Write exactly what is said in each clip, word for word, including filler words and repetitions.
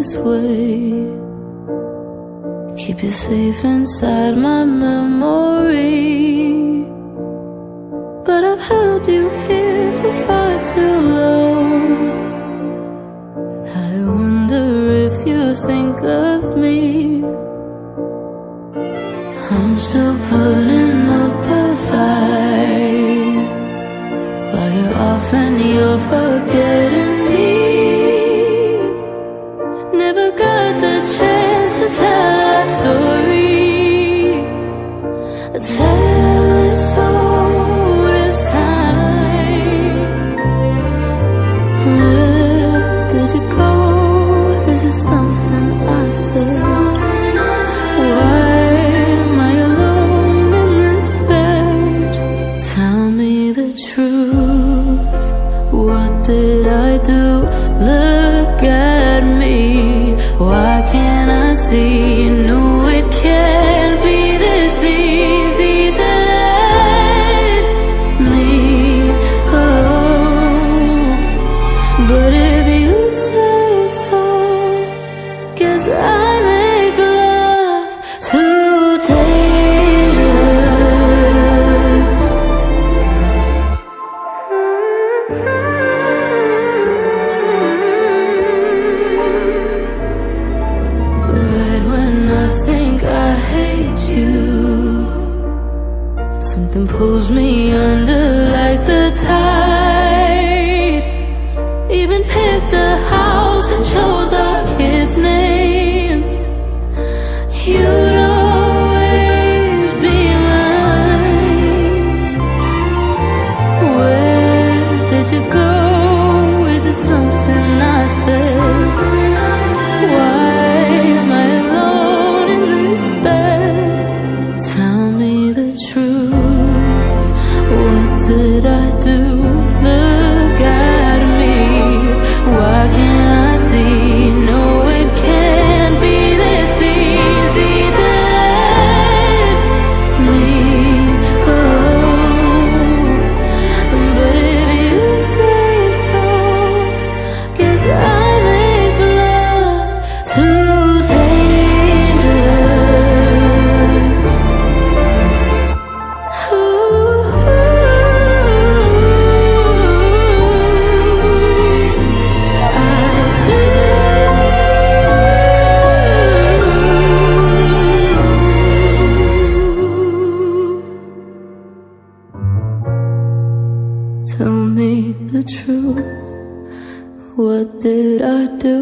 this way. Keep you safe inside my memory, but I've held you here for far too long. I wonder if you think of me. I'm still putting up a fight while you're off and you're forgetting me. Never got the chance to tell our story. I tell it so this time. Where did you go? Is it something I said? Why am I alone in this bed? Tell me the truth. What did I do? Look at me. Why can't I see? You know it can't be this easy to let me go. But if you say so, guess I make love too dangerous. Right when I think I hate you, something pulls me under like the tide. Even picked a house and chose our kids' names. You'd always be mine. Where did you go? Is it something I said? Why am I alone in this bed? Tell me the truth. What did I do? Look at me. Why can't I see? No, it can't be this easy to let me go. But if you say so, guess I make love too dangerous. Ooh, I do. Tell me the truth. What did I do?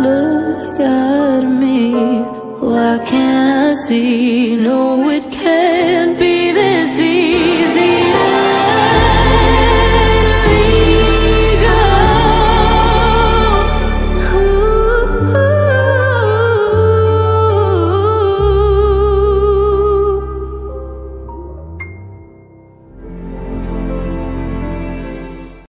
Look at me. Why can't I see? No, it can't